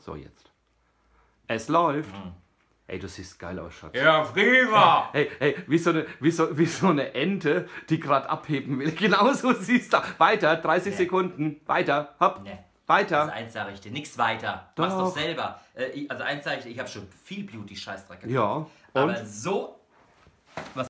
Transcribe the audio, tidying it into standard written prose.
So, jetzt. Es läuft. Ey, du siehst geil aus, Schatz. Ja, prima! Hey, wie so eine Ente, die gerade abheben will. Genauso siehst du. Weiter, 30 Sekunden. Weiter, hopp. Nee. Weiter. Also eins sage ich dir, nichts weiter. Doch. Mach's doch selber. Also eins sage ich dir, ich habe schon viel Beauty-Scheißdreck gekauft. Ja, und? Aber so...